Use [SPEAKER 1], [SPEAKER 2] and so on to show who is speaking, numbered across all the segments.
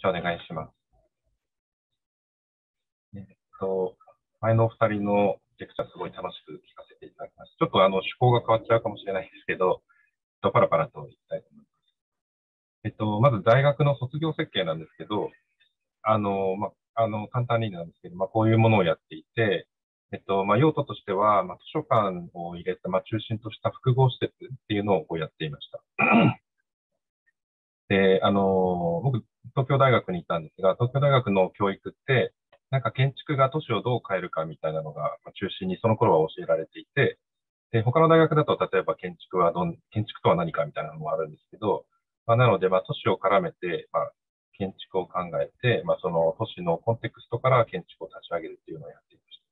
[SPEAKER 1] じゃあお願いします。えっと、前のお二人のレクチャーすごい楽しく聞かせていただきました。ちょっと趣向が変わっちゃうかもしれないですけど、パラパラと言いたいと思います。まず大学の卒業設計なんですけど、簡単になんですけど、こういうものをやっていて、用途としては、図書館を入れた、中心とした複合施設っていうのをこうやっていました。で、僕、東京大学にいたんですが、東京大学の教育って、なんか建築が都市をどう変えるかみたいなのが中心にその頃は教えられていて、で、他の大学だと例えば建築とは何かみたいなのもあるんですけど、なので、都市を絡めて、建築を考えて、その都市のコンテクストから建築を立ち上げるっていうのをやっていました。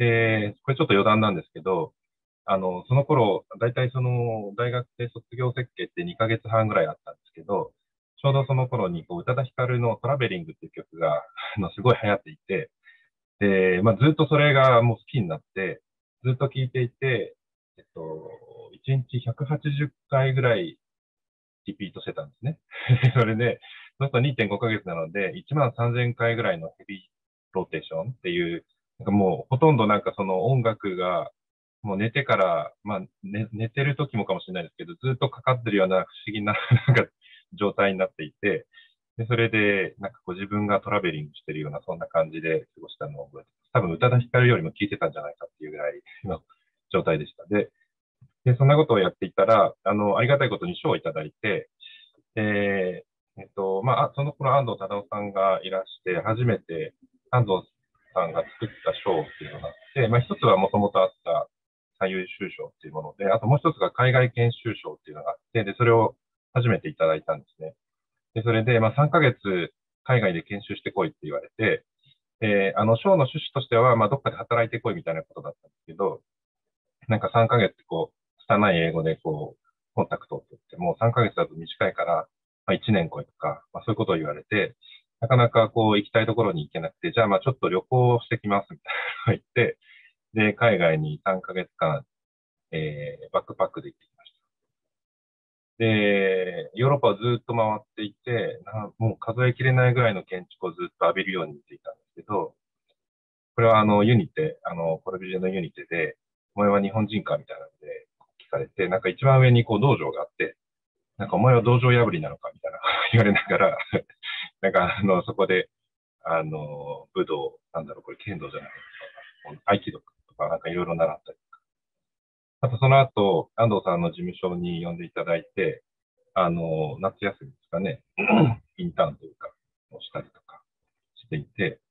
[SPEAKER 1] で、これちょっと余談なんですけど、その頃、大体その大学で卒業設計って2ヶ月半ぐらいあったんですけど、ちょうどその頃に宇多田ヒカルのトラベリングっていう曲がすごい流行っていて、で、ずっとそれがもう好きになって、ずっと聴いていて、1日180回ぐらいリピートしてたんですね。それで、そうすると2.5ヶ月なので、1万3000回ぐらいのヘビーローテーションっていう、なんかもうほとんどなんかその音楽が、もう寝てから、寝てる時もかもしれないですけど、ずっとかかってるような不思議ななんか状態になっていて、で、それで、なんかこう自分がトラベリングしてるような、そんな感じで過ごしたのを覚えてます。多分、宇多田ヒカルよりも聞いてたんじゃないかっていうぐらいの状態でした。で、そんなことをやっていたら、ありがたいことに賞をいただいて、で、その頃安藤忠雄さんがいらして、初めて安藤さんが作った賞っていうのがあって、一つはもともとあった最優秀賞っていうもので、あともう一つが海外研修賞っていうのがあって、で、それを初めていただいたんですね。で、それで、3ヶ月海外で研修してこいって言われて、賞の趣旨としては、どっかで働いてこいみたいなことだったんですけど、なんか3ヶ月こう、拙い英語でこう、コンタクトを取って、もう3ヶ月だと短いから、1年来いとか、そういうことを言われて、なかなかこう、行きたいところに行けなくて、じゃあちょっと旅行してきますみたいなのを言って、で、海外に3ヶ月間、バックパックで行ってきました。で、ヨーロッパをずっと回っていて、もう数えきれないぐらいの建築をずっと浴びるように見ていたんですけど、これはユニテ、コルビュジエのユニテで、お前は日本人かみたいなので聞かれて、なんか一番上にこう道場があって、なんかお前は道場破りなのかみたいな言われながら、なんかそこで、武道、なんだろう、これ剣道じゃない、合気道とかなんかいろいろ習ったり。あとその後、安藤さんの事務所に呼んでいただいて、夏休みですかね、インターンというか、をしたりとかしていて、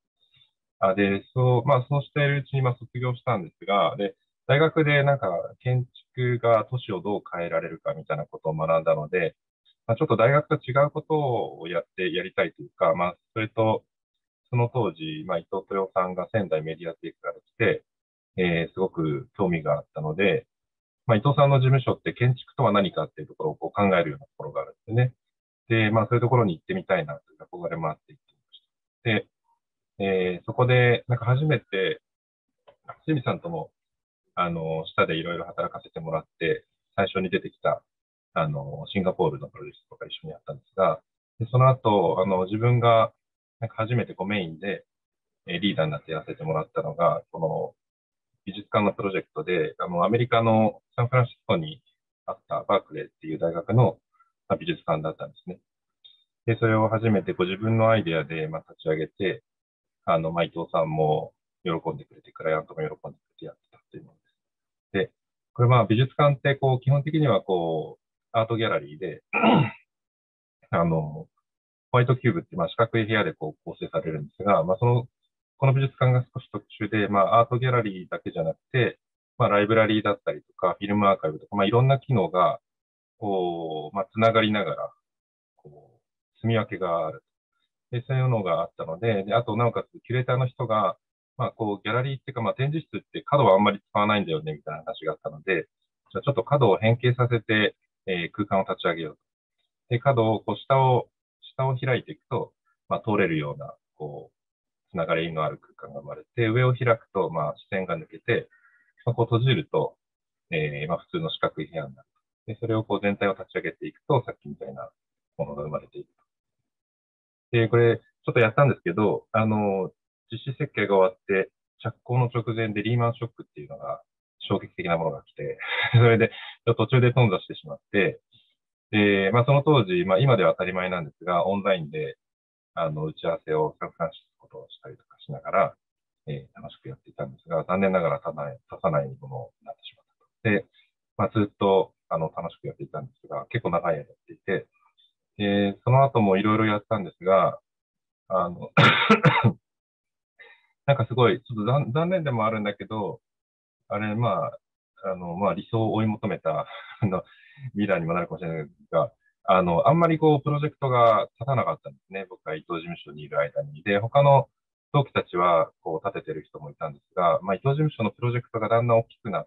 [SPEAKER 1] そうしているうちに卒業したんですが、で、大学でなんか建築が都市をどう変えられるかみたいなことを学んだので、ちょっと大学と違うことをやりたいというか、それと、その当時、伊藤豊さんが仙台メディアテイクから来て、すごく興味があったので、伊藤さんの事務所って建築とは何かっていうところをこう考えるようなところがあるんですね。で、そういうところに行ってみたいなという憧れもあって行ってみました。で、そこで、なんか初めて、清水さんとも、下でいろいろ働かせてもらって、最初に出てきた、シンガポールのプロジェクトとか一緒にやったんですが、でその後、自分が、なんか初めてこうメインで、リーダーになってやらせてもらったのが、この美術館のプロジェクトで、アメリカのサンフランシスコにあったバークレーっていう大学の美術館だったんですね。で、それを初めてご自分のアイデアで立ち上げて、伊藤さんも喜んでくれて、クライアントも喜んでくれてやってたっていうものです。で、これ美術館ってこう、基本的にはこう、アートギャラリーで、ホワイトキューブって四角い部屋でこう構成されるんですが、この美術館が少し特殊で、アートギャラリーだけじゃなくて、ライブラリーだったりとか、フィルムアーカイブとか、いろんな機能が、こう、つながりながら、こう、住み分けがある。で、そういうのがあったので、で、あと、なおかつ、キュレーターの人が、ギャラリーっていうか、展示室って角はあんまり使わないんだよね、みたいな話があったので、じゃあちょっと角を変形させて、空間を立ち上げようと。で、角を、こう、下を開いていくと、通れるような、こう、つながりのある空間が生まれて、上を開くと、視線が抜けて、こう閉じると、普通の四角い部屋になる。で、それをこう全体を立ち上げていくと、さっきみたいなものが生まれていく。 で、これ、ちょっとやったんですけど、実施設計が終わって、着工の直前でリーマンショックっていうのが、衝撃的なものが来て、それで、途中で頓挫してしまって、で、まあ、その当時、まあ、今では当たり前なんですが、オンラインで、打ち合わせをサンフランシスコとしたりとかしながら、楽しくやっていたんですが、残念ながら立たないものになってしまったと。で、まあ、ずっと、楽しくやっていたんですが、結構長い間やっていて、その後もいろいろやったんですが、あの、なんかすごい、ちょっと残念でもあるんだけど、あれ、まあ、まあ、理想を追い求めた、未来にもなるかもしれないですが、あんまりこう、プロジェクトが立たなかったんですね。僕が伊藤事務所にいる間に。で、他の同期たちは、こう、立ててる人もいたんですが、まあ、伊藤事務所のプロジェクトがだんだん大きくなって、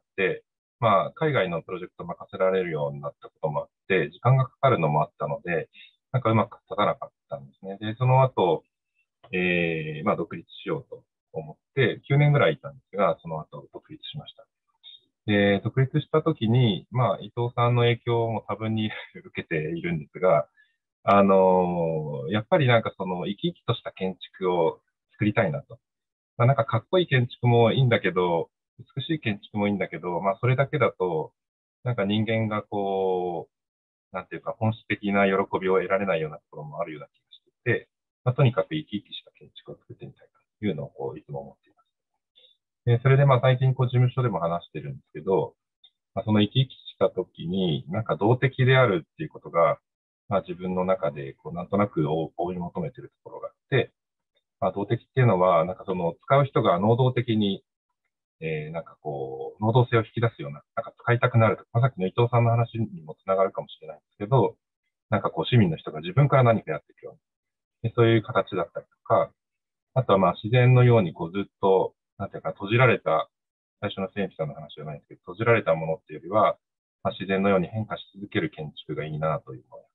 [SPEAKER 1] まあ、海外のプロジェクトを任せられるようになったこともあって、時間がかかるのもあったので、なんかうまく立たなかったんですね。で、その後、まあ、独立しようと思って、9年ぐらいいたんですが、その後独立しました。で、独立したときに、まあ、伊藤さんの影響も多分に受けているんですが、やっぱりなんかその生き生きとした建築を作りたいなと。まあ、なんかかっこいい建築もいいんだけど、美しい建築もいいんだけど、まあ、それだけだと、なんか人間がこう、なんていうか本質的な喜びを得られないようなところもあるような気がしていて、まあ、とにかく生き生きした建築を作ってみたいというのをこういつも思っています。で、それでまあ最近こう事務所でも話してるんですけど、まあ、その生き生きした時に、なんか動的であるっていうことが、まあ自分の中でこうなんとなく追い求めてるところがあって、まあ動的っていうのは、なんかその使う人が能動的に、なんかこう、能動性を引き出すような、なんか使いたくなるとか、まあ、さっきの伊藤さんの話にもつながるかもしれないんですけど、なんかこう市民の人が自分から何かやっていくような、でそういう形だったりとか、あとはまあ自然のようにこうずっと、なんていうか閉じられた、最初の千秋さんの話じゃないんですけど、閉じられたものっていうよりは、まあ、自然のように変化し続ける建築がいいなというのを。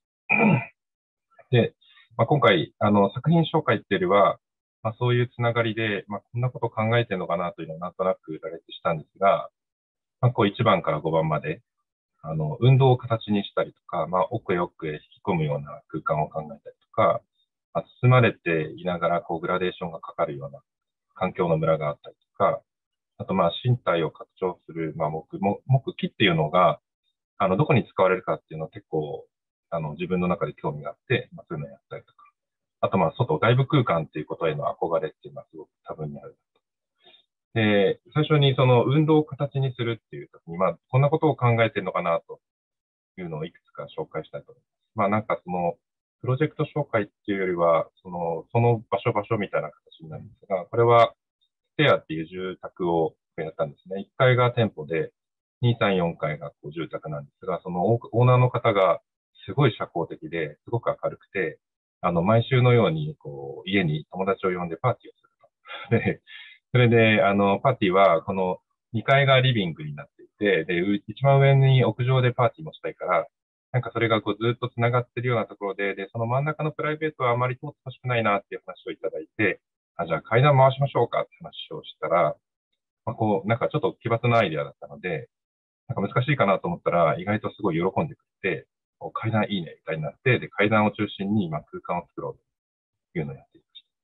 [SPEAKER 1] で、まあ、今回、作品紹介っていうよりは、まあ、そういうつながりで、まあ、こんなことを考えてるのかなというのをなんとなく羅列したんですが、まあ、こう1番から5番まで、運動を形にしたりとか、まあ、奥へ奥へ引き込むような空間を考えたりとか、まあ、包まれていながら、こう、グラデーションがかかるような環境のムラがあったりとか、あと、まあ、身体を拡張する、まあ、木木っていうのが、どこに使われるかっていうのは結構、自分の中で興味があって、まあ、そういうのをやったりとか。あと、まあ、外部空間っていうことへの憧れっていうのはすごく多分にある。で、最初にその運動を形にするっていうときに、まあ、こんなことを考えてるのかなというのをいくつか紹介したいと思います。まあ、なんかその、プロジェクト紹介っていうよりは、その場所みたいな形になるんですが、これは、ステアっていう住宅をやったんですね。1階が店舗で、2、3、4階がこう住宅なんですが、そのオーナーの方がすごい社交的で、すごく明るくて、毎週のように、こう、家に友達を呼んでパーティーをすると。で、それで、パーティーは、この2階がリビングになっていて、で、一番上に屋上でパーティーもしたいから、なんかそれがこうずっと繋がってるようなところで、その真ん中のプライベートはあまり通ってほしくないなっていう話をいただいて、じゃあ階段回しましょうかって話をしたら、まあ、こう、なんかちょっと奇抜なアイデアだったので、なんか難しいかなと思ったら、意外とすごい喜んでくれて、階段いいねみたいになって、で、階段を中心に今空間を作ろうというのをやっていました。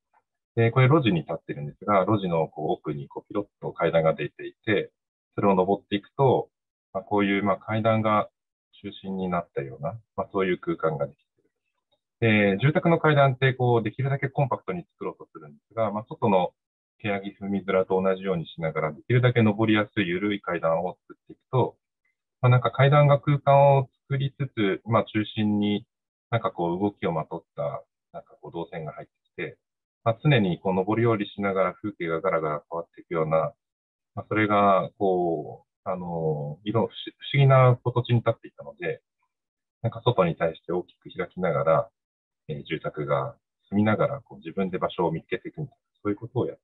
[SPEAKER 1] で、これ路地に立ってるんですが、路地のこう奥にこうピロッと階段が出ていて、それを登っていくと、まあ、こういうまあ階段が中心になったような、まあ、そういう空間ができている。で、住宅の階段ってこうできるだけコンパクトに作ろうとするんですが、まあ、外の欅踏み面と同じようにしながら、できるだけ登りやすい緩い階段を作っていくと、まあ、なんか階段が空間を作りつつ、まあ中心になんかこう動きをまとった、なんかこう動線が入ってきて、まあ、常にこう上り下りしながら風景がガラガラ変わっていくような、まあ、それがこう、不思議な土地に立っていたので、なんか外に対して大きく開きながら、住宅が住みながらこう自分で場所を見つけていくみたいな、そういうことをやって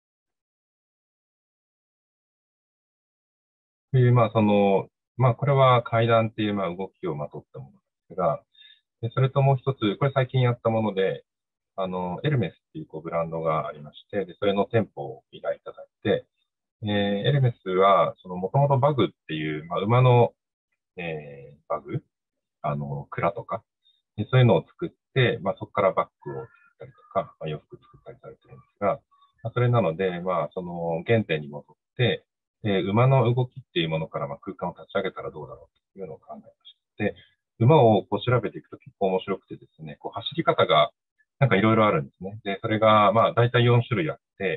[SPEAKER 1] いる。で、まあまあこれは階段っていうまあ動きをまとったものですが、でそれともう一つ、これ最近やったもので、エルメスっていうこうブランドがありまして、で、それの店舗を依頼いただいて、エルメスは、もともとバグっていう、まあ、馬の、バグ、鞍とか、でそういうのを作って、まあ、そこからバッグをなので、まあ、その原点に戻って、馬の動きっていうものから、まあ、空間を立ち上げたらどうだろうというのを考えました。で、馬をこう調べていくと結構面白くてですね、こう走り方がなんかいろいろあるんですね。で、それがまあ大体4種類あって、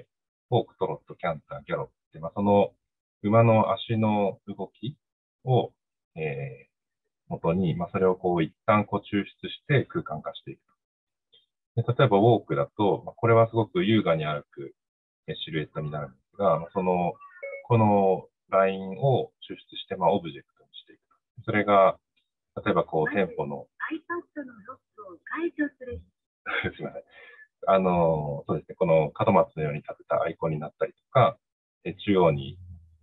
[SPEAKER 1] ウォーク、トロット、キャンター、ギャロップって、まあ、その馬の足の動きを、元に、まあ、それをこう一旦こう抽出して空間化していく。で、例えばウォークだと、まあ、これはすごく優雅に歩くシルエットになるんですが、まあその、このラインを抽出して、まあ、オブジェクトにしていく。それが、例えばこう、店舗の、
[SPEAKER 2] iPad のロックを解除する。
[SPEAKER 1] すみません。そうですね、この門松のように立てたアイコンになったりとか、中央に、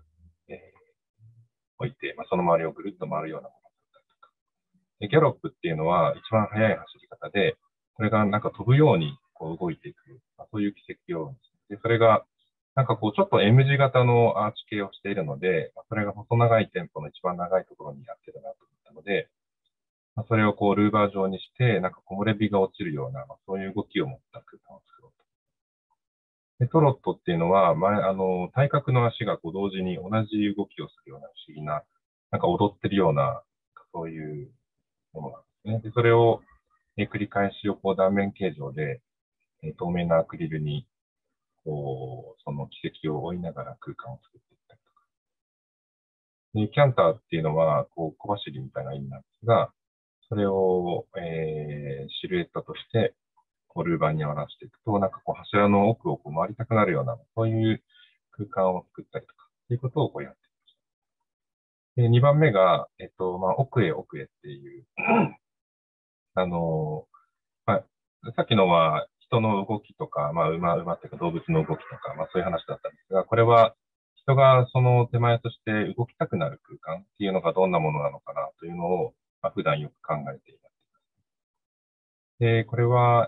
[SPEAKER 1] 置いて、まあ、その周りをぐるっと回るようなものだったりとか。で、ギャロップっていうのは一番速い走り方で、これがなんか飛ぶようにこう動いていく、まあ、そういう軌跡を、で、それがなんかこうちょっと M 字型のアーチ形をしているので、まあ、それが細長いテンポの一番長いところにやってるなと思ったので、まあ、それをこうルーバー状にして、なんか木漏れ日が落ちるような、まあ、そういう動きを持った空間を作ろうと。で、トロットっていうのは、体格の足がこう同時に同じ動きをするような不思議な、なんか踊ってるような、そういうものなんですね。で、それを、繰り返しをこう断面形状で、透明なアクリルに、こう、その軌跡を追いながら空間を作っていったりとか。で、キャンターっていうのは、こう、小走りみたいな意味なんですが、それを、シルエットとして、こう、ルーバーに合わせていくと、なんかこう、柱の奥をこう回りたくなるような、そういう空間を作ったりとか、っていうことをこうやっていました。で、2番目が、まあ、奥へ奥へっていう、あの、まあ、さっきのは人の動きとか、まあ、馬っていうか動物の動きとか、まあ、そういう話だったんですが、これは人がその手前として動きたくなる空間っていうのがどんなものなのかなというのを、まあ、普段よく考えています。で、これは、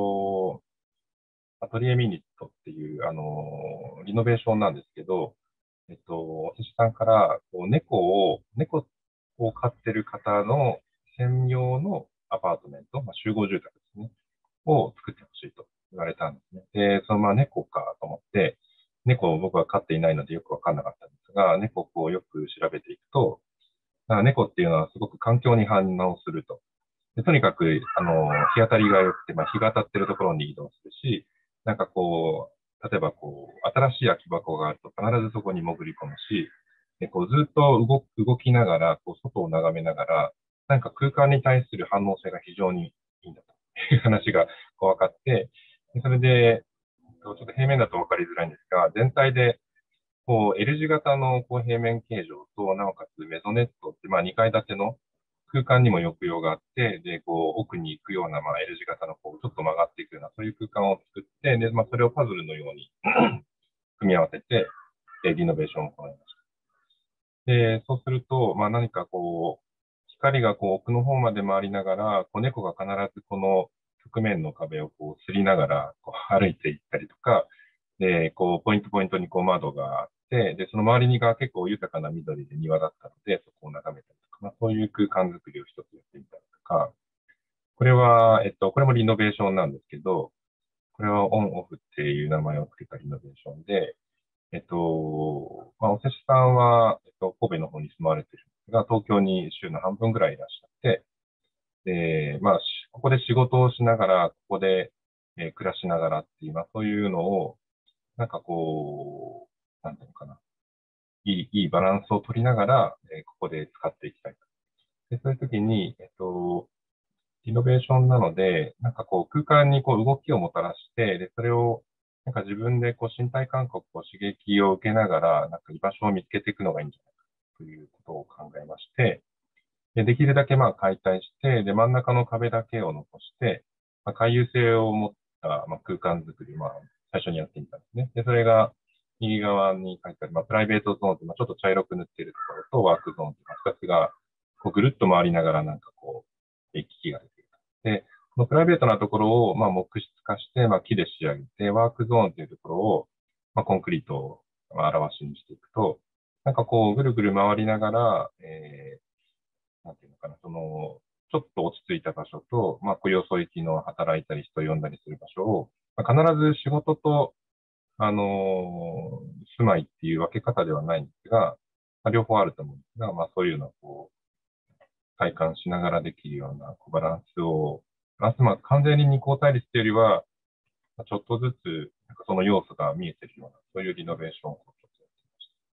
[SPEAKER 1] アトリエミニットっていう、リノベーションなんですけど、私さんから、こう、猫を飼ってる方の専用のアパートメント、まあ、集合住宅ですね。を作ってほしいと言われたんですね。で、そのまま猫かと思って、猫を僕は飼っていないのでよくわかんなかったんですが、猫をよく調べていくと、猫っていうのはすごく環境に反応すると。でとにかく、日当たりが良くて、まあ、日が当たってるところに移動するし、なんかこう、例えばこう、新しい空き箱があると必ずそこに潜り込むし、でこうずっと動きながら、こう外を眺めながら、なんか空間に対する反応性が非常にいいんだという話がこう分かって、でそれで、ちょっと平面だと分かりづらいんですが、全体でこう L 字型のこう平面形状と、なおかつメゾネットって、まあ2階建ての空間にも抑揚があって、で、こう奥に行くような、まあ L 字型のこうちょっと曲がっていくような、そういう空間を作って、で、まあそれをパズルのように組み合わせて、リノベーションを行いました。で、そうすると、まあ何かこう、光がこう奥の方まで回りながら、こう猫が必ずこの側面の壁をこう擦りながらこう歩いていったりとか、で、こうポイントポイントにこう窓があって、で、その周りにが結構豊かな緑で庭だったので、そこを眺めたりとか、まあそういう空間づくりを一つやってみたりとか、これは、これもリノベーションなんですけど、これはオンオフっていう名前を付けたリノベーションで、まあ、おせしさんは、神戸の方に住まわれてるんですが、東京に週の半分ぐらいいらっしゃって、で、まあ、ここで仕事をしながら、ここで、暮らしながらっていう、まあ、そういうのを、なんかこう、なんていうのかな、いいバランスを取りながら、ここで使っていきたいと。で、そういう時に、イノベーションなので、なんかこう空間にこう動きをもたらして、で、それをなんか自分でこう身体感覚を刺激を受けながら、なんか居場所を見つけていくのがいいんじゃないかということを考えまして、できるだけまあ解体して、で、真ん中の壁だけを残して、まあ、回遊性を持ったまあ空間づくりをまあ最初にやってみたんですね。で、それが右側に書いてある、まあ、プライベートゾーンって、まあ、ちょっと茶色く塗っているところとワークゾーンって、まあ、2つがこうぐるっと回りながらなんかこう、行き来ができる。で、このプライベートなところを、まあ、木質化して、まあ、木で仕上げて、ワークゾーンというところを、まあ、コンクリートを表しにしていくと、なんかこう、ぐるぐる回りながら、なんていうのかな、その、ちょっと落ち着いた場所と、まあ、こうよそ行きの働いたり人を呼んだりする場所を、まあ、必ず仕事と住まいっていう分け方ではないんですが、まあ、両方あると思うんですが、まあそういうのをこう、体感しながらできるようなバランス、まあ完全に二項対立というよりは、まあちょっとずつ、なんかその要素が見えてるような、そういうリノベーションをちょっとやって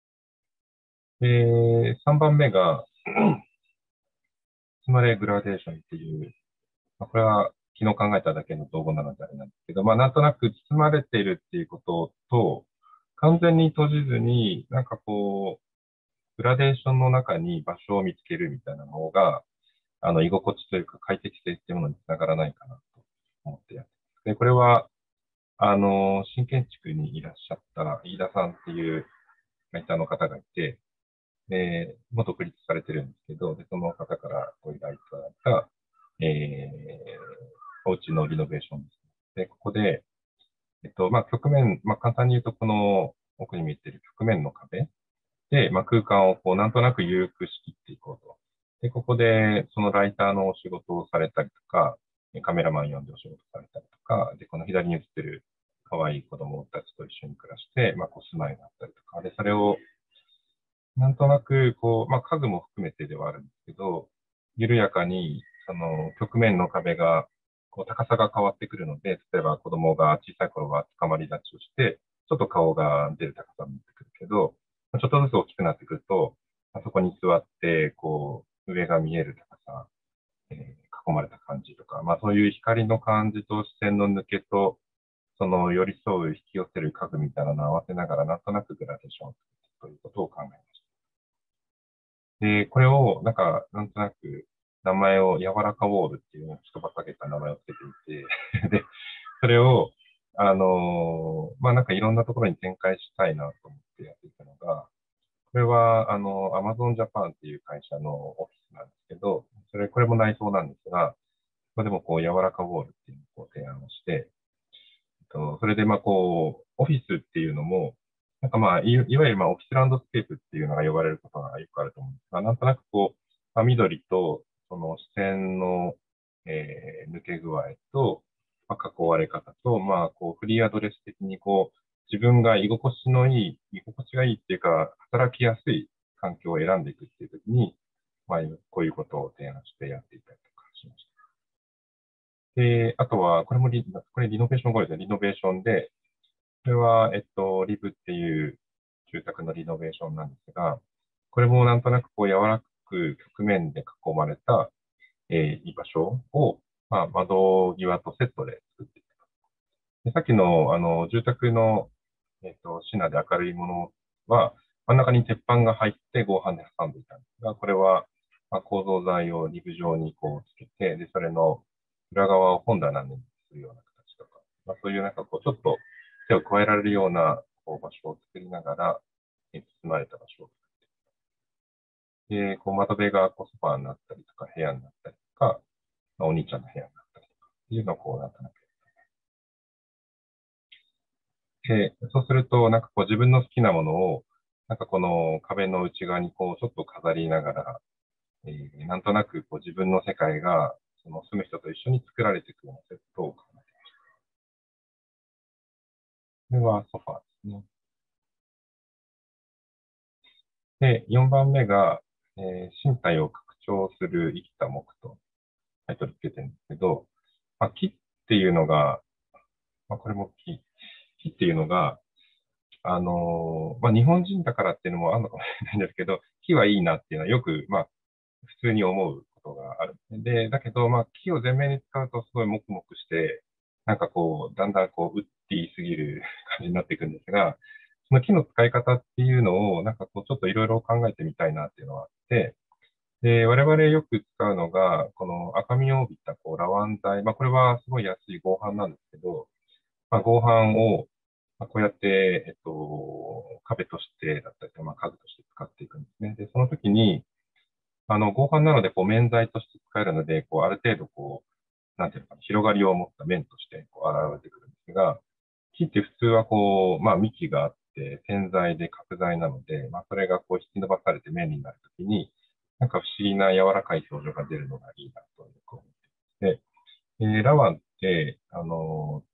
[SPEAKER 1] みました。で、3番目が、スマレグラデーションっていう、まあ、これは昨日考えただけの造語なのであれなんですけど、まあなんとなく包まれているっていうことと、完全に閉じずに、なんかこう、グラデーションの中に場所を見つけるみたいなのが、居心地というか快適性っていうものにつながらないかなと思ってやってます。で、これは、新建築にいらっしゃった飯田さんっていうライターの方がいて、で、も独立されてるんですけど、で、その方からご依頼いただいた、お家のリノベーションです。で、ここで、まあ、曲面、まあ、簡単に言うと、この奥に見えている曲面の壁で、まあ、空間をこう、なんとなく緩く仕切っていこうと。で、ここで、そのライターのお仕事をされたりとか、カメラマン呼んでお仕事されたりとか、で、この左に映ってる可愛い子供たちと一緒に暮らして、まあ、こう、住まいがあったりとか、で、それを、なんとなく、こう、まあ、家具も含めてではあるんですけど、緩やかに、その、曲面の壁が、こう、高さが変わってくるので、例えば子供が小さい頃は捕まり立ちをして、ちょっと顔が出る高さになってくるけど、ちょっとずつ大きくなってくると、あそこに座って、こう、上が見える高さ、囲まれた感じとか、まあそういう光の感じと視線の抜けと、その寄り添う、引き寄せる家具みたいなのを合わせながら、なんとなくグラデーションを作っていくということを考えました。で、これを、なんとなく、名前を柔らかウォールっていうのをちょっとばかげた名前をつけていて、で、それを、まあなんかいろんなところに展開したいなと思ってやっていたのが、これは、Amazon Japan っていう会社のオフィスなんですけど、これも内装なんですが、これでもこう、柔らかウォールっていうのをこう提案をして、それでまあこう、オフィスっていうのも、なんかまあ、いわゆるまあオフィスランドスケープっていうのが呼ばれることがよくあると思うんですが、なんとなくこう、まあ、緑と、その視線の、抜け具合と、まあ、囲われ方と、まあ、こう、フリーアドレス的にこう、自分が居心地がいいっていうか、働きやすい環境を選んでいくっていうときに、まあ、こういうことを提案してやっていたりとかしました。で、あとは、これリノベーション後ですね。リノベーションで、これは、リブっていう住宅のリノベーションなんですが、これもなんとなくこう柔らかく曲面で囲まれた、居場所を、まあ、窓際とセットで作っていく。で、さっきの、住宅の、シナで明るいものは、真ん中に鉄板が入って合板で挟んでいたんですが、これは、まあ、構造材をリブ状にこうつけて、で、それの裏側を本棚にするような形とか、まあ、そういうなんかこう、ちょっと手を加えられるようなこう場所を作りながら、包まれた場所を作っていく。で、こう窓辺がこうソファーになったりとか、部屋になったりとか、まあ、お兄ちゃんの部屋になったりとか、っていうのをこう、なんとなく。で、そうすると、なんかこう自分の好きなものを、なんかこの壁の内側にこうちょっと飾りながら、なんとなくこう自分の世界が、その住む人と一緒に作られていくようなセットを考えていました。これはソファーですね。で、4番目が、身体を拡張する生きた木とタイトルつけてるんですけど、まあ、木っていうのが、まあ、これも木っていうのが、まあ、日本人だからっていうのもあるのかもしれないんですけど、木はいいなっていうのはよく、まあ、普通に思うことがある。で、だけど、まあ、木を前面に使うとすごい黙々して、なんかこう、だんだんこう、打って言いすぎる感じになっていくんですが、その木の使い方っていうのを、なんかこう、ちょっといろいろ考えてみたいなっていうのがあって、で、我々よく使うのが、この赤みを帯びたこうラワン材、まあ、これはすごい安い合板なんですけど、まあ、合板を、まあ、こうやって、壁としてだったりとか、まあ、家具として使っていくんですね。で、その時に、合板なので、こう、面材として使えるので、こう、ある程度、こう、なんていうのかな、広がりを持った面として、こう、現れてくるんですが、木って普通は、こう、まあ、幹があって、点材で角材なので、まあ、それが、こう、引き伸ばされて面になるときに、なんか不思議な柔らかい表情が出るのがいいなとよく思っていて、ラワンって、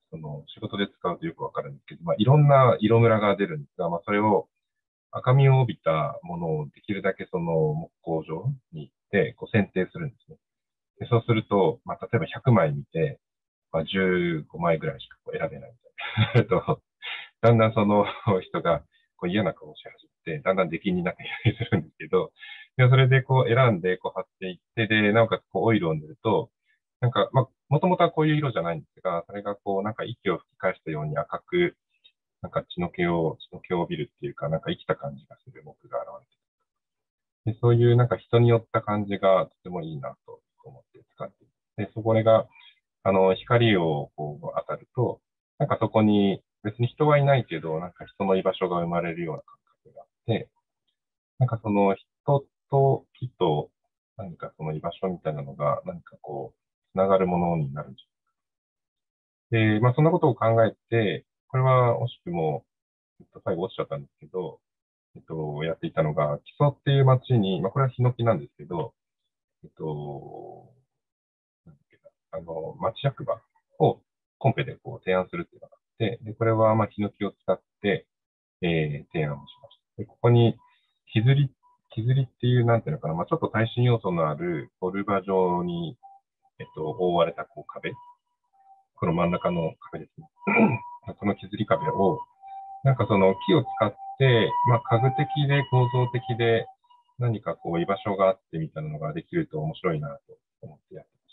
[SPEAKER 1] その仕事で使うとよくわかるんですけど、まあ、いろんな色ムラが出るんですが、まあ、それを赤みを帯びたものをできるだけその木工所に行って、こう選定するんですね。で、そうすると、まあ、例えば100枚見て、まあ、15枚ぐらいしかこう選べないみたいな。だんだんその人がこう嫌な顔をし始めて、だんだん出禁になってきたりするんですけど、でそれでこう選んでこう貼っていって、で、なおかつこうオイルを塗ると、なんか、まあ、もともとはこういう色じゃないんですが、それがこう、なんか息を吹き返したように赤く、なんか血の気を帯びるっていうか、なんか生きた感じがする木が現れて、で、そういうなんか人によった感じがとてもいいなと思って使っていて、で、これが、光をこう当たると、なんかそこに別に人はいないけど、なんか人の居場所が生まれるような感覚があって、なんかその人と木と何かその居場所みたいなのが何かこう、つながるものになるんじゃない。で、まあそんなことを考えて、これは惜しくも、最後落ちちゃったんですけど、やっていたのが、木曽っていう町に、まあこれはヒノキなんですけど、えっと、なんだっけな町役場をコンペでこう提案するっていうのがあって、で、これはまあヒノキを使って、提案をしました。で、ここに木釣りっていう、なんていうのかな、まあ、ちょっと耐震要素のあるゴルバ状に、覆われたこう壁、この真ん中の壁ですね。この木釣り壁を、なんかその木を使って、まあ、家具的で構造的で何かこう居場所があってみたいなのができると面白いなと思ってやってました。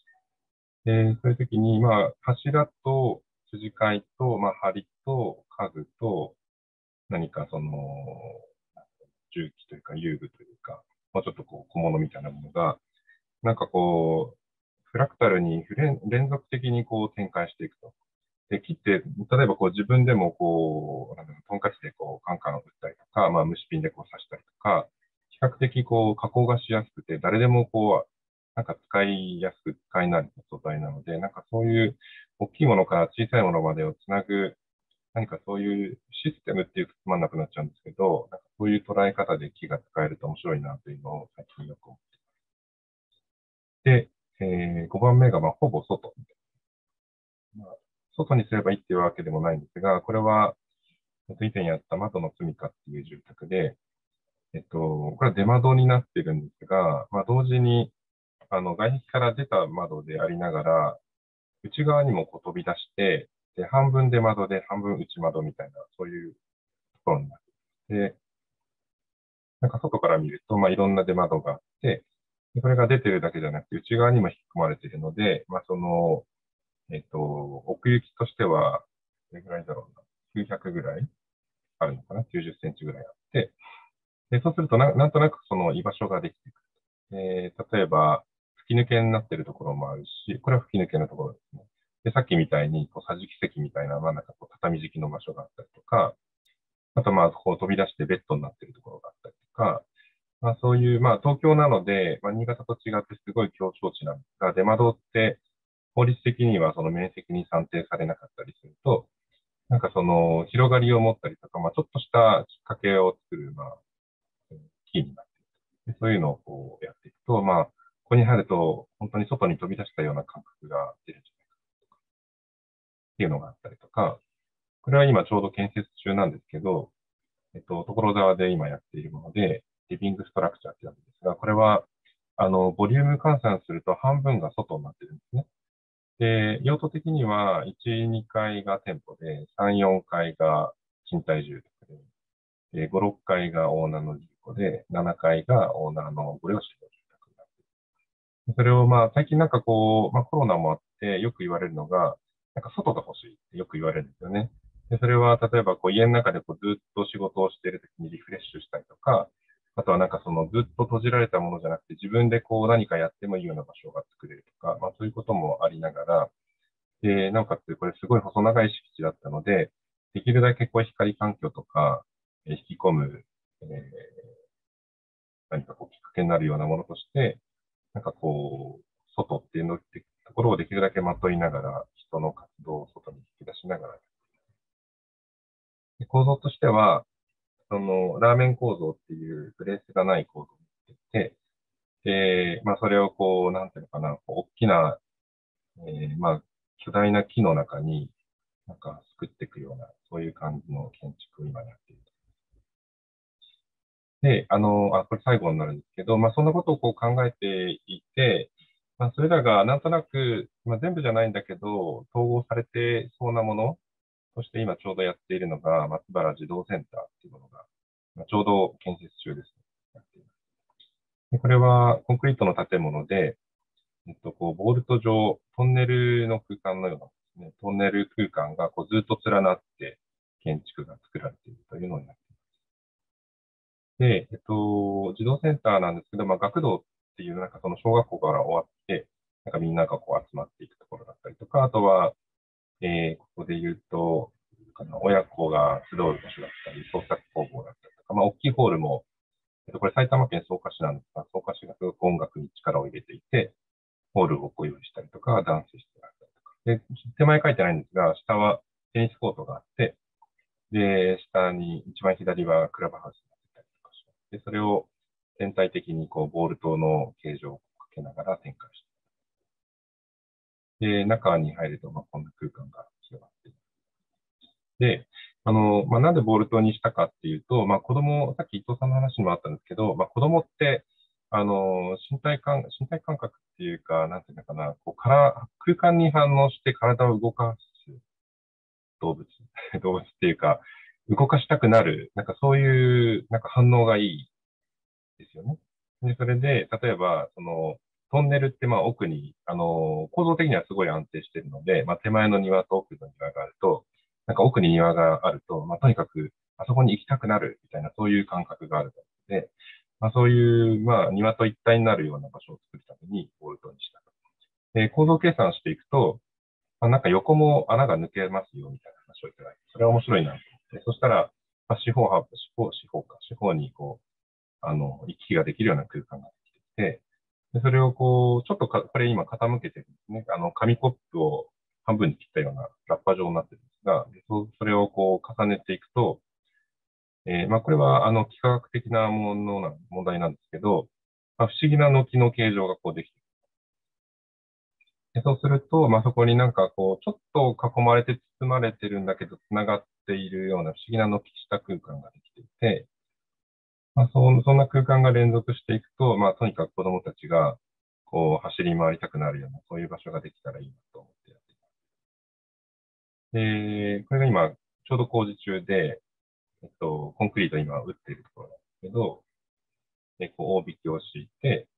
[SPEAKER 1] で、そういう時に、まあ、柱と筋交いと、まあ、梁と家具と、何かその、重機というか遊具というか、もうちょっとこう小物みたいなものが、なんかこう、フラクタルに連続的にこう展開していくと。で、木って、例えばこう自分でもこう、トンカチでこうカンカン打ったりとか、まあ虫ピンでこう刺したりとか、比較的こう加工がしやすくて、誰でもこう、なんか使いやすく使い慣れた素材なので、なんかそういう大きいものから小さいものまでをつなぐ何かそういうシステムっていうとつまんなくなっちゃうんですけど、なんかそういう捉え方で木が使えると面白いなというのを最近よく思って。で、5番目がまあほぼ外。まあ、外にすればいいっていうわけでもないんですが、これは、以前やった窓の住みかっていう住宅で、これは出窓になってるんですが、まあ同時に、外壁から出た窓でありながら、内側にもこう飛び出して、で、半分出窓で半分内窓みたいな、そういうところになってで、なんか外から見ると、まあ、いろんな出窓があって、でこれが出てるだけじゃなくて、内側にも引き込まれているので、まあ、その、奥行きとしては、どれぐらいだろうな。900ぐらいあるのかな？ 90 センチぐらいあって、で、そうするとなんとなくその居場所ができてくる。例えば、吹き抜けになっているところもあるし、これは吹き抜けのところですね。で、さっきみたいに、こう、桟敷席みたいな、まあ、なんかこう、畳敷きの場所があったりとか、あと、まあ、こう飛び出してベッドになっているところがあったりとか、まあ、そういう、まあ、東京なので、まあ、新潟と違ってすごい狭小地なんですが、出窓って法律的にはその面積に算定されなかったりすると、なんかその広がりを持ったりとか、まあ、ちょっとしたきっかけを作る、まあ、キーになっている。でそういうのをこうやっていくと、まあ、ここに入ると、本当に外に飛び出したような感覚が出るんじゃないかっていうのがあったりとか、これは今ちょうど建設中なんですけど、所沢で今やっているもので、リビングストラクチャーってやつですが、これは、ボリューム換算すると半分が外になってるんですね。で、用途的には、1、2階が店舗で、3、4階が賃貸住宅で、5、6階がオーナーの住戸で、7階がオーナーのご両親の住宅になっている。それをまあ、最近なんかこう、まあコロナもあってよく言われるのが、なんか外が欲しいってよく言われるんですよね。で、それは例えばこう家の中でこうずっと仕事をしているときにリフレッシュしたりとか、あとはなんかそのずっと閉じられたものじゃなくて自分でこう何かやってもいいような場所が作れるとか、まあそういうこともありながら、で、なおかつこれすごい細長い敷地だったので、できるだけこう光環境とか、引き込む、えー何かこうきっかけになるようなものとして、なんかこう、外っていうのってところをできるだけまといながら、人の活動を外に引き出しながら、で構造としては、その、ラーメン構造っていうブレースがない構造になっていて、で、まあ、それをこう、なんていうのかな、こう大きな、まあ、巨大な木の中に、 なんか作っていくような、そういう感じの建築を今やっている。で、これ最後になるんですけど、まあ、そんなことをこう考えていて、まあ、それらがなんとなく、まあ、全部じゃないんだけど、統合されてそうなもの、そして今ちょうどやっているのが、松原児童センターっていうものが、まあ、ちょうど建設中です。やっています。でこれはコンクリートの建物で、こう、ボルト状、トンネルの空間のようなですね、トンネル空間がこうずっと連なって建築が作られているというのになっています。で、児童センターなんですけど、まあ、学童っていう、なんかその小学校から終わって、なんかみんながこう集まっていくところだったりとか、あとは、ここで言うと、親子が集う場所だったり、創作工房だったりとか、まあ、大きいホールも、これ埼玉県草加市なんですが、草加市がすごく音楽に力を入れていて、ホールをご用意したりとか、ダンス室があったりとか。で、手前書いてないんですが、下はテニスコートがあって、で、下に、一番左はクラブハウスになってたりとかします。で、それを全体的にこう、ボール状の形状をかけながら展開して、で、中に入ると、まあ、こんな空間が広がっている。で、まあ、なんでボール状にしたかっていうと、まあ、子供、さっき伊藤さんの話にもあったんですけど、まあ、子供って、身体感覚っていうか、なんていうのかな、こう、空間に反応して体を動かす動物、動物っていうか、動かしたくなる、なんかそういう、なんか反応がいいですよね。で、それで、例えば、トンネルってまあ奥に、構造的にはすごい安定しているので、まあ手前の庭と奥の庭があると、なんか奥に庭があると、まあとにかくあそこに行きたくなるみたいな、そういう感覚があるので、まあそういう、まあ庭と一体になるような場所を作るためにボルトにしたと。で、構造計算していくと、まあ、なんか横も穴が抜けますよみたいな話をいただいて、それは面白いなと思って、そしたら、まあ、四方にこう、行き来ができるような空間ができていて、で、それをこう、ちょっとこれ今傾けてるんですね。紙コップを半分に切ったようなラッパ状になってるんですが、でそれをこう重ねていくと、まあこれは幾何学的な問題なんですけど、まあ、不思議な軒の形状がこうできてでそうすると、まあ、そこになんかこう、ちょっと囲まれて包まれてるんだけど、繋がっているような不思議な軒下空間ができていて、まあ、そんな空間が連続していくと、まあ、とにかく子供たちが、こう、走り回りたくなるような、そういう場所ができたらいいなと思ってやっています。で、これが今、ちょうど工事中で、コンクリート今打っているところなんですけど、で、こう、大引きを敷いて、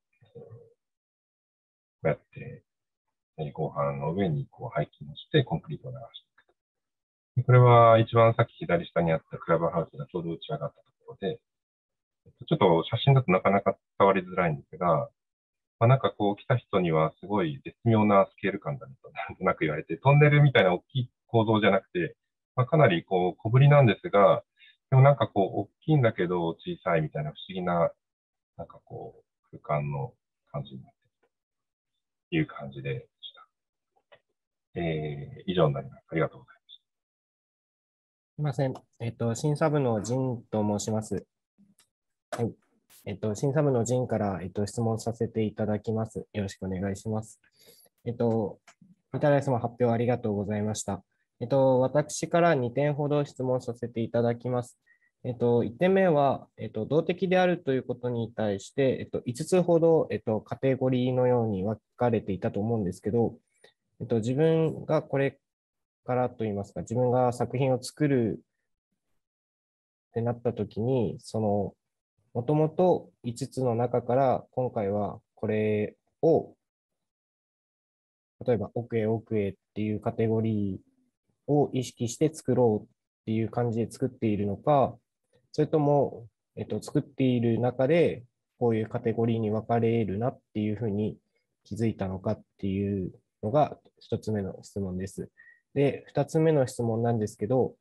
[SPEAKER 1] こうやって、合板の上にこう背筋をして、コンクリートを流していく。これは一番さっき左下にあったクラブハウスがちょうど打ち上がったところで、ちょっと写真だとなかなか伝わりづらいんですが、まあ、なんかこう来た人にはすごい絶妙なスケール感だねとなんとなく言われて、トンネルみたいな大きい構造じゃなくて、まあ、かなりこう小ぶりなんですが、でもなんかこう大きいんだけど小さいみたいな不思議な、なんかこう空間の感じになっているという感じでした。以上になります。ありがとうございます。
[SPEAKER 3] すみません。審査部の陣と申します。はい。審査部の陣から、質問させていただきます。よろしくお願いします。御手洗様発表ありがとうございました。私から2点ほど質問させていただきます。1点目は、動的であるということに対して、5つほど、カテゴリーのように分かれていたと思うんですけど、自分がこれからといいますか、自分が作品を作るってなったときに、もともと5つの中から今回はこれを、例えば奥へ奥へっていうカテゴリーを意識して作ろうっていう感じで作っているのか、それとも、作っている中でこういうカテゴリーに分かれるなっていうふうに気づいたのかっていうのが1つ目の質問です。で、2つ目の質問なんですけど、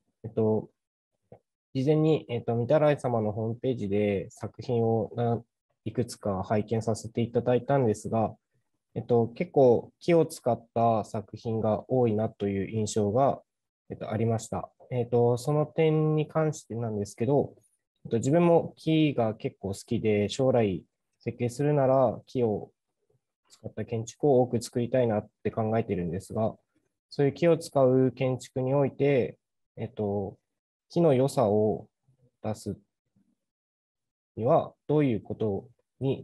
[SPEAKER 3] 事前に、御手洗様のホームページで作品をいくつか拝見させていただいたんですが、結構木を使った作品が多いなという印象が、ありました。その点に関してなんですけど、自分も木が結構好きで、将来設計するなら木を使った建築を多く作りたいなって考えているんですが、 そういう木を使う建築において、木の良さを出すには、どういうことに、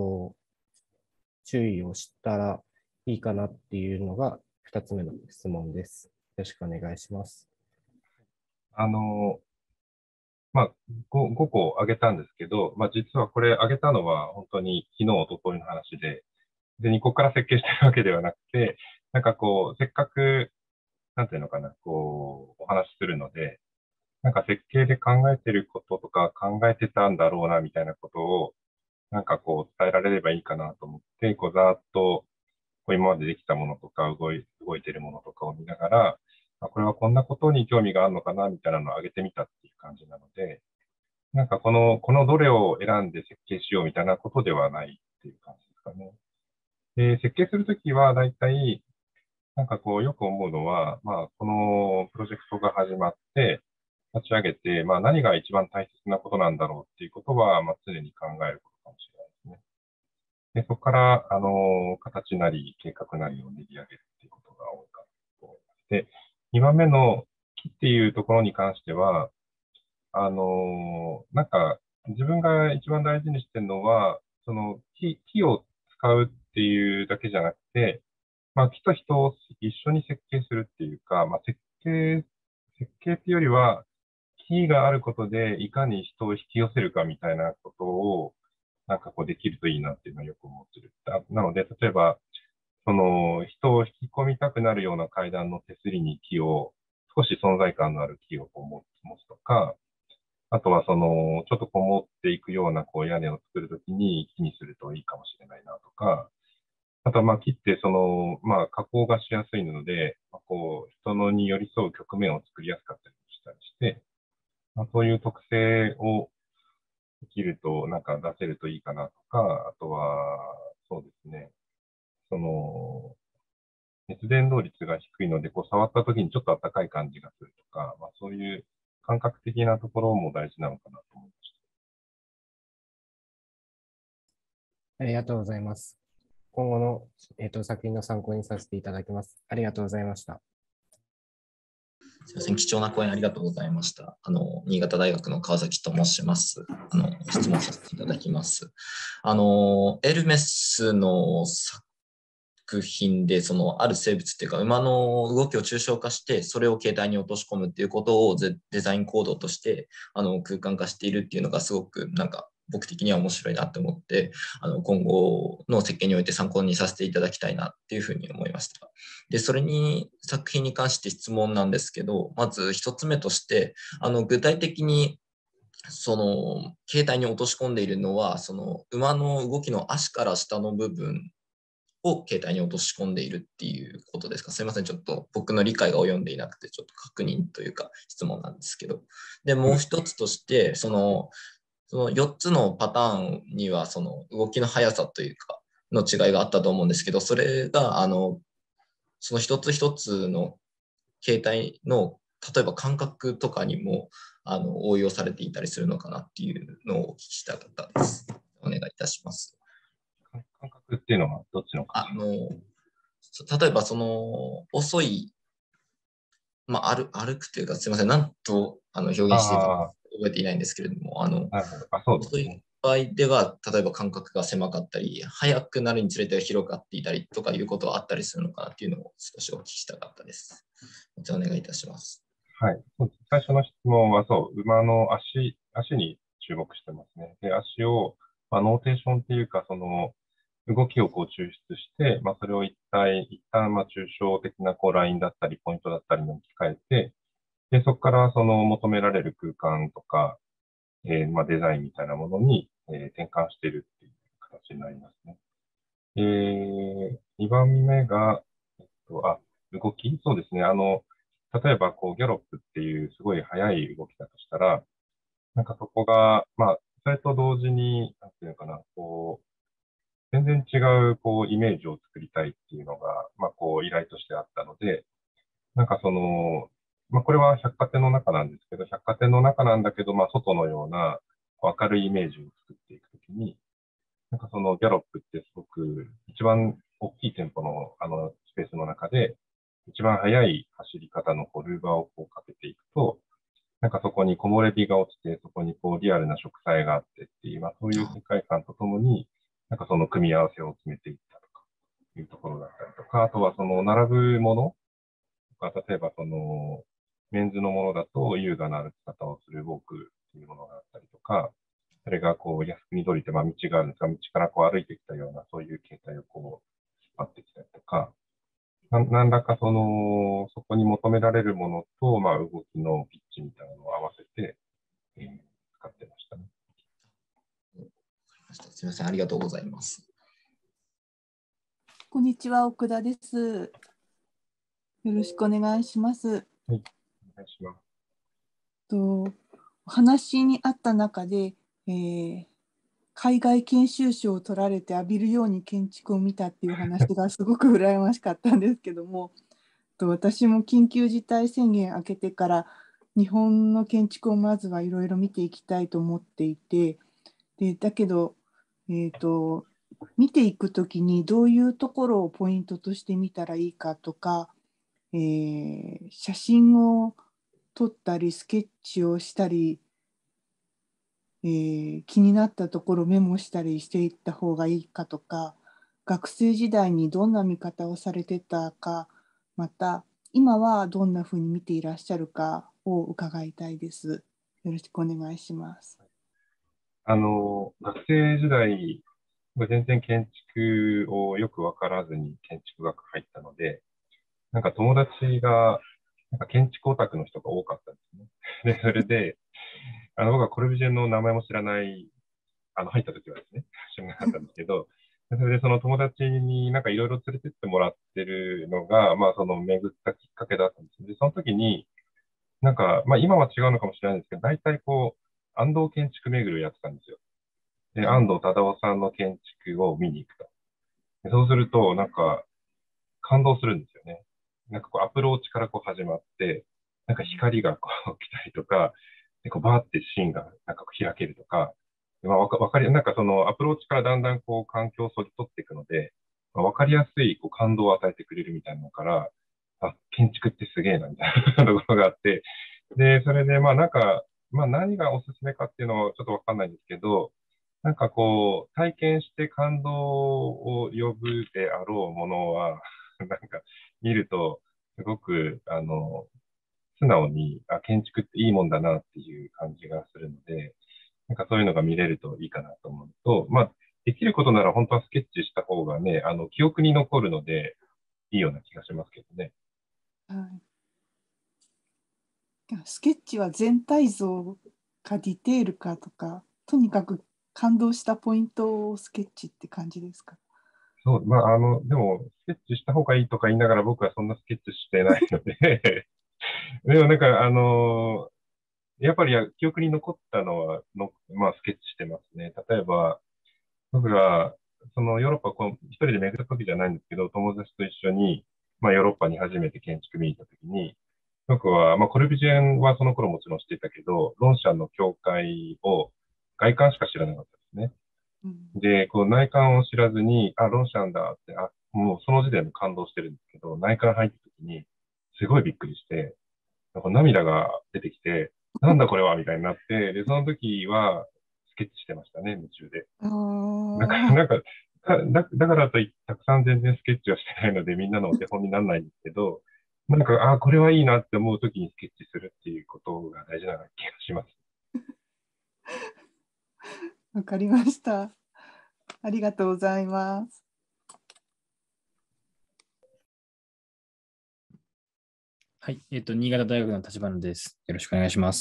[SPEAKER 3] 注意をしたらいいかなっていうのが2つ目の質問です。よろしくお願いします。
[SPEAKER 1] あの、まあ、5個挙げたんですけど、まあ、実はこれ挙げたのは本当に昨日、一昨日の話で、2個から設計してるわけではなくて、なんかこう、せっかく、なんていうのかな、こう、お話しするので、なんか設計で考えてることとか考えてたんだろうな、みたいなことを、なんかこう、伝えられればいいかなと思って、こう、ざーっと、こう今までできたものとか、動いてるものとかを見ながら、これはこんなことに興味があるのかな、みたいなのを挙げてみたっていう感じなので、なんかこのどれを選んで設計しようみたいなことではないっていう感じですかね。で、設計するときは、だいたい、なんかこう、よく思うのは、まあ、このプロジェクトが始まって、立ち上げて、まあ、何が一番大切なことなんだろうっていうことは、まあ、常に考えることかもしれないですね。で、そこから、形なり、計画なりを練り上げるっていうことが多いかと思います。で、2番目の木っていうところに関しては、なんか、自分が一番大事にしてるのは、その木を使うっていうだけじゃなくて、まあ、木と人を一緒に設計するっていうか、まあ、設計っていうよりは、木があることでいかに人を引き寄せるかみたいなことを、なんかこうできるといいなっていうのはよく思ってる。なので、例えば、その人を引き込みたくなるような階段の手すりに木を、少し存在感のある木をこう持つとか、あとはちょっとこもっていくようなこう屋根を作るときに木にするといいかもしれないなとか、あとはまあ木ってまあ加工がしやすいので、まあ、こう人のに寄り添う局面を作りやすかったりしたりして、まあ、そういう特性をできるとなんか出せるといいかなとか、あとはそうですね、その熱伝導率が低いので、こう触ったときにちょっと暖かい感じがするとか、まあ、そういう感覚的なところも大事なのかなと思いまし
[SPEAKER 3] ありがとうございます。今後の、作品の参考にさせていただきます。ありがとうございました。
[SPEAKER 4] すみません、貴重な講演ありがとうございました。新潟大学の川崎と申します。質問させていただきます。エルメスの作品で、ある生物っていうか、馬の動きを抽象化して、それを形態に落とし込むっていうことをデザイン行動として、空間化しているっていうのがすごく、なんか、僕的には面白いなと思って、今後の設計において参考にさせていただきたいなっていうふうに思いました。で、それに、作品に関して質問なんですけど、まず一つ目として、具体的に形態に落とし込んでいるのは、馬の動きの足から下の部分を形態に落とし込んでいるっていうことですか？すいません、ちょっと僕の理解が及んでいなくて、ちょっと確認というか質問なんですけど。で、もう一つとして、その4つのパターンには、その動きの速さというか、の違いがあったと思うんですけど、それが、その一つ一つの形態の、例えば感覚とかにも、応用されていたりするのかなっていうのをお聞きしたかったです。お願いいたします。
[SPEAKER 1] た。感覚っていうのはどっちの感
[SPEAKER 4] 例えば遅い、歩くというか、すみません、なんと表現していたか
[SPEAKER 1] あ
[SPEAKER 4] 覚えていないんですけれども、
[SPEAKER 1] あ、なるほど。あ、そうで
[SPEAKER 4] 遅い
[SPEAKER 1] すね。
[SPEAKER 4] 場合では、例えば間隔が狭かったり、速くなるにつれて広がっていたりとかいうことはあったりするのかなっていうのを少しお聞きしたかったです。お願いいたします。
[SPEAKER 1] はい。そうです。最初の質問はそう、馬の足に注目してますね。で、足を、まあ、ノーテーションっていうか、動きをこう抽出して、まあ、それを一旦、まあ、抽象的なこうラインだったり、ポイントだったりに置き換えて、で、そこからその求められる空間とか、まあ、デザインみたいなものに、転換しているっていう形になりますね。2番目が、動きそうですね。例えば、こう、ギャロップっていうすごい速い動きだとしたら、なんかそこが、まあ、それと同時に、なんていうのかな、こう、全然違う、こう、イメージを作りたいっていうのが、まあ、こう、依頼としてあったので、なんかまあ、これは百貨店の中なんですけど、百貨店の中なんだけど、まあ、外のような、こう明るいイメージを作っていくときに、なんかそのギャロップってすごく一番大きい店舗のスペースの中で、 一番速い走り方のルーバーをこうかけていくと、なんかそこに木漏れ日が落ちて、そこにこうリアルな植栽があってっていう、まあそういう世界観とともに、なんかその組み合わせを決めていったとかいうところだったりとか、あとはその並ぶものとか、例えばそのメンズのものだと優雅な歩き方をするウォークっていうものがあったりとか、それがこう靖国通りってまあ道があるんですが、道からこう歩いてきたようなそういう形態をこう引っ張ってきたりとか、何らかその、そこに求められるものと、まあ、動きのピッチみたいなのを合わせて、使ってましたね。
[SPEAKER 4] すみません、ありがとうございます。
[SPEAKER 5] こんにちは、奥田です。よろしくお願いします。はい、
[SPEAKER 1] お願いします。
[SPEAKER 5] お話にあった中で、海外研修賞を取られて浴びるように建築を見たっていう話がすごく羨ましかったんですけども、私も緊急事態宣言明けてから日本の建築をまずはいろいろ見ていきたいと思っていて、だけど、見ていくときにどういうところをポイントとして見たらいいかとか、写真を撮ったりスケッチをしたり、気になったところをメモしたりしていった方がいいかとか、学生時代にどんな見方をされてたか、また今はどんなふうに見ていらっしゃるかを伺いたいです。よろしくお願いします。
[SPEAKER 1] 学生時代、全然建築をよくわからずに建築学入ったので、なんか友達が、なんか建築オタクの人が多かったんですね。で、それで、僕はコルビュジエの名前も知らない、入った時はですね、知らなかったんですけど、それでその友達になんかいろいろ連れてってもらってるのが、まあその巡ったきっかけだったんです。で、その時に、なんか、まあ今は違うのかもしれないんですけど、大体こう、安藤建築巡りをやってたんですよ。で、安藤忠雄さんの建築を見に行くと。でそうすると、なんか、感動するんですよね。なんかこう、アプローチからこう始まって、なんか光がこう来たりとか、で、こうバーってシーンがなんかこう開けるとか、まあ、なんかそのアプローチからだんだんこう環境をそぎ取っていくので、まあ、わかりやすいこう感動を与えてくれるみたいなのから、あ、建築ってすげえなみたいなところがあって、で、それでまあなんか、まあ何がおすすめかっていうのはちょっとわかんないんですけど、なんかこう、体験して感動を呼ぶであろうものは、なんか見ると、すごく、素直に、あ、建築っていいもんだなっていう感じがするので、なんかそういうのが見れるといいかなと思うと、まあ、できることなら本当はスケッチした方がね、記憶に残るので、いいような気がしますけどね。
[SPEAKER 5] はい、スケッチは全体像かディテールかとか、とにかく感動したポイントをスケッチって感じですか？
[SPEAKER 1] そう、まあ、でも、スケッチした方がいいとか言いながら僕はそんなスケッチしてないのででもなんか、やっぱり記憶に残ったのはまあ、スケッチしてますね。例えば、僕が、そのヨーロッパこう一人で巡った時じゃないんですけど、友達と一緒に、まあ、ヨーロッパに初めて建築見に行った時に、僕は、まあ、コルビュジエンはその頃もちろん知っていたけど、ロンシャンの教会を外観しか知らなかったですね。で、こう内観を知らずに、あ、ロンシャンだって、あ、もうその時点で感動してるんですけど、内観入った時に、すごいびっくりして、なんか涙が出てきて、なんだこれはみたいになって、で、その時は、スケッチしてましたね、夢中で。だからといって、たくさん全然スケッチはしてないので、みんなのお手本にならないんですけど、なんか、あ、これはいいなって思う時にスケッチするっていうことが大事な気がします。
[SPEAKER 5] わかりました。ありがとうございます。
[SPEAKER 6] はい、新潟大学の立花です。よろしくお願いします。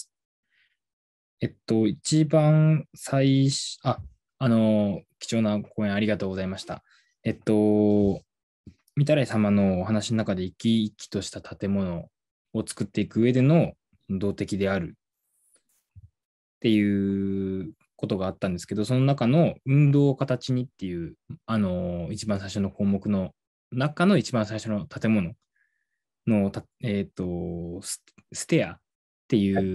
[SPEAKER 6] 一番最初、貴重な講演ありがとうございました。御手洗様のお話の中で生き生きとした建物を作っていく上での動的であるっていうことがあったんですけど、その中の運動を形にっていう、一番最初の項目の中の一番最初の建物のステアっていう、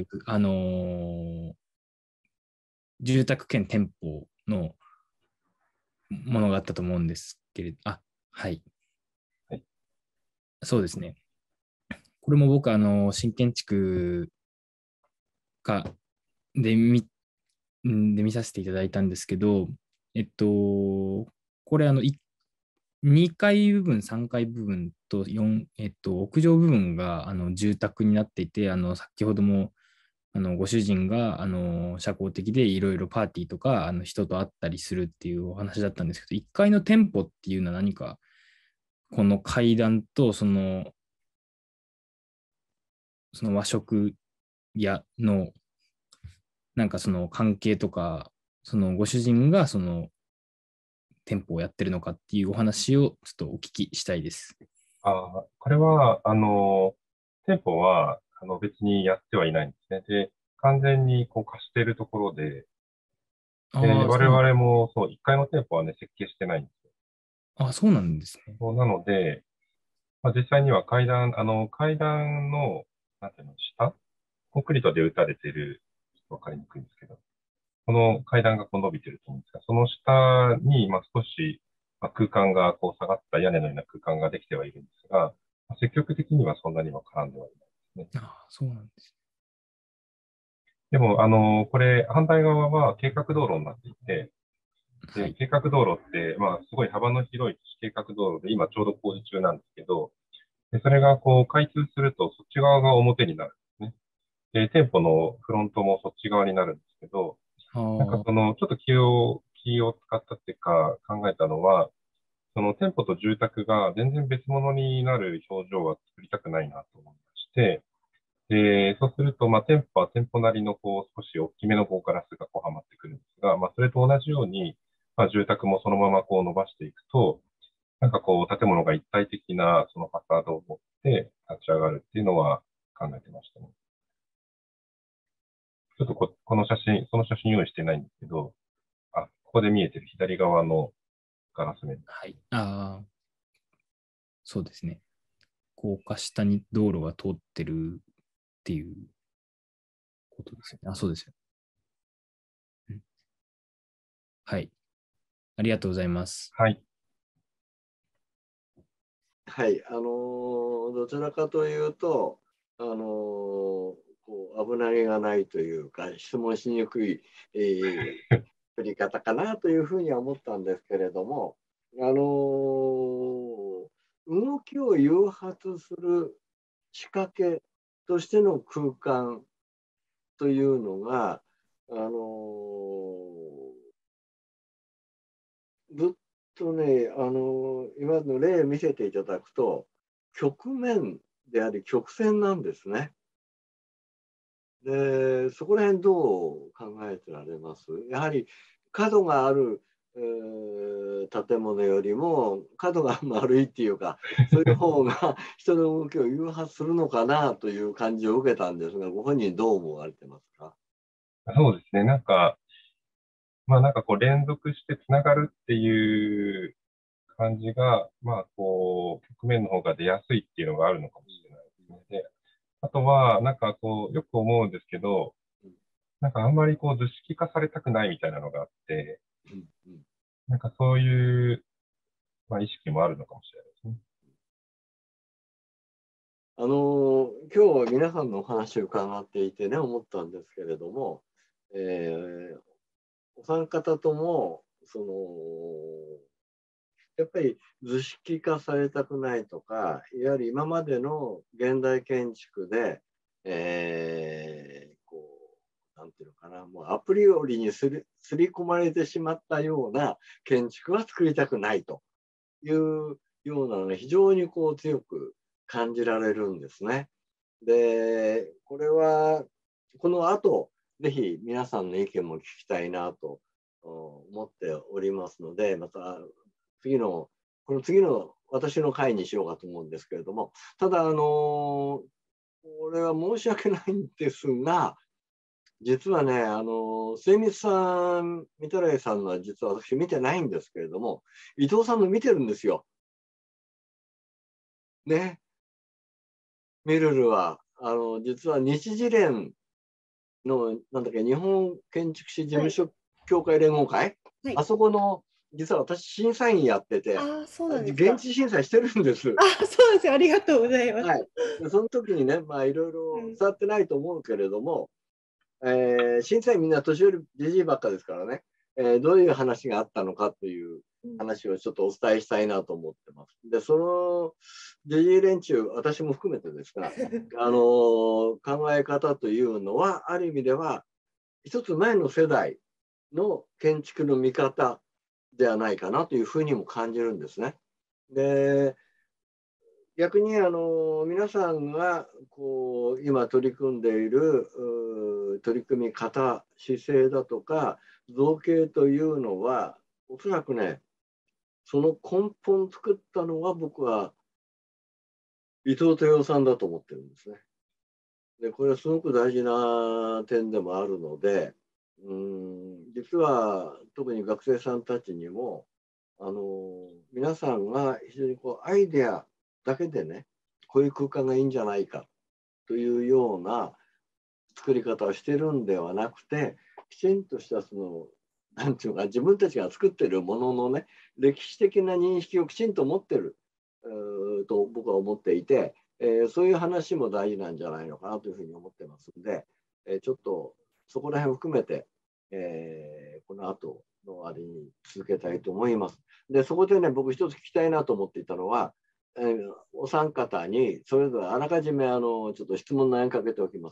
[SPEAKER 6] 住宅兼店舗のものがあったと思うんですけれど、はい。そうですね。 これも僕、新建築家で見させていただいたんですけど、これ2階部分、3階部分と屋上部分が住宅になっていて、先ほどもご主人が社交的でいろいろパーティーとか人と会ったりするっていうお話だったんですけど、1階の店舗っていうのは何かこの階段とその和食屋のなんかその関係とか、そのご主人がその店舗をやってるのかっていうお話をちょっとお聞きしたいです。
[SPEAKER 1] これは、店舗は、別にやってはいないんですね。で、完全にこう貸しているところで、我
[SPEAKER 6] そうなん
[SPEAKER 1] 々もそう、1階の店舗はね、設計してないんですよ。
[SPEAKER 6] そうなんですね。
[SPEAKER 1] そうなので、実際には階段の、なんていうの、下コンクリートで打たれてる、ちょっとわかりにくいんですけど、この階段がこう伸びてると思うんですが、その下に、少し、空間がこう下がった屋根のような空間ができてはいるんですが、積極的にはそんなには絡んではいないですね。
[SPEAKER 6] そうなんです
[SPEAKER 1] でも、これ、反対側は計画道路になっていて、
[SPEAKER 6] ね。はい。
[SPEAKER 1] 計画道路って、すごい幅の広い計画道路で、今ちょうど工事中なんですけど、でそれがこう開通すると、そっち側が表になるんですね。で、店舗のフロントもそっち側になるんですけど、なんかちょっと気を使ったっていうか考えたのは、その店舗と住宅が全然別物になる表情は作りたくないなと思いまして、で、そうすると、店舗は店舗なりのこう少し大きめの棒ガラスがこうはまってくるんですが、それと同じように、住宅もそのままこう伸ばしていくと、なんかこう建物が一体的なそのファサードを持って立ち上がるっていうのは考えてましたね。ちょっとこの写真、その写真用意してないんですけど、ここで見えてる左側のガラス面。
[SPEAKER 6] はい。そうですね。高架下に道路が通ってるっていうことですよね。そうですよ。はい。ありがとうございます。
[SPEAKER 1] はい。
[SPEAKER 7] はい、どちらかというと、こう危なげがないというか、質問しにくい、振り方かなというふうには思ったんですけれども、動きを誘発する仕掛けとしての空間というのが、ずっとね、今の例を見せていただくと、曲面であり曲線なんですね。で、そこら辺どう考えてられます？やはり角がある、建物よりも角が丸いっていうか、そういう方が人の動きを誘発するのかなという感じを受けたんですが、ご本人どう思われてますか？
[SPEAKER 1] そうですね。なんかこう連続してつながるっていう感じが、こう、局面の方が出やすいっていうのがあるのかもしれないですね。で、あとは、よく思うんですけど、あんまりこう、図式化されたくないみたいなのがあって、そういう、意識もあるのかもしれないですね。
[SPEAKER 7] 今日皆さんのお話を伺っていてね、思ったんですけれども、お三方とも、やっぱり図式化されたくないとか、いわゆる今までの現代建築で、なんていうのかな、もうアプリよりにすり込まれてしまったような建築は作りたくないというようなのが非常にこう強く感じられるんですね。で、これはこの後、ぜひ皆さんの意見も聞きたいなと思っておりますので、またこの次の私の回にしようかと思うんですけれども、ただ、これは申し訳ないんですが、実はね、末光さん、御手洗さんのは実は私見てないんですけれども、伊藤さんの見てるんですよ。ね。メルルは、実は日慈連の、なんだっけ、日本建築士事務所協会連合会、
[SPEAKER 8] はい、
[SPEAKER 7] あそこの実は私、審査員やってて、
[SPEAKER 8] あ、そうなんですか。
[SPEAKER 7] 現地審査してるんです。
[SPEAKER 8] あ、そうなんですよ。ありがとうございます。
[SPEAKER 7] はい。でその時にね、まあいろいろ伝わってないと思うけれども、審査員みんな年寄りじじいばっかですからね、どういう話があったのかという話をちょっとお伝えしたいなと思ってます。で、そのじじい連中、私も含めてですが、考え方というのは、ある意味では、一つ前の世代の建築の見方ではないかなというふうにも感じるんですね。で、逆に皆さんがこう今取り組んでいる取り組み方、姿勢だとか造形というのは、おそらくね、その根本を作ったのは僕は伊藤豊夫さんだと思ってるんですね。で、これはすごく大事な点でもあるので、実は特に学生さんたちにも皆さんが非常にこうアイデアだけでね、こういう空間がいいんじゃないかというような作り方をしてるんではなくて、きちんとしたそのなんていうか、自分たちが作ってるもののね、歴史的な認識をきちんと持ってると僕は思っていて、そういう話も大事なんじゃないのかなというふうに思ってますので、ちょっとそこら辺を含めて、この後のあれに続けたいと思います。で、そこでね、僕一つ聞きたいなと思っていたのは、お三方にそれぞれあらかじめちょっと質問投げかけておきます。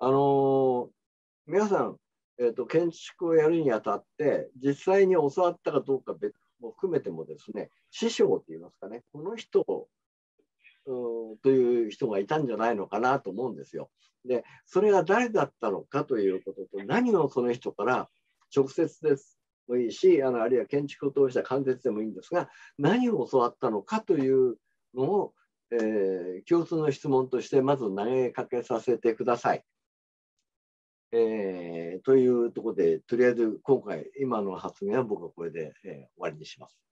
[SPEAKER 7] 皆さん、建築をやるにあたって実際に教わったかどうか別も含めてもですね、師匠って言いますかね、この人という人がいたんじゃないのかなと思うんですよ。で、それが誰だったのかということと、何をその人から直接ですもいいし、あるいは建築を通した間接でもいいんですが、何を教わったのかというのを、共通の質問としてまず投げかけさせてください。というところで、とりあえず今回、今の発言は僕はこれで、終わりにします。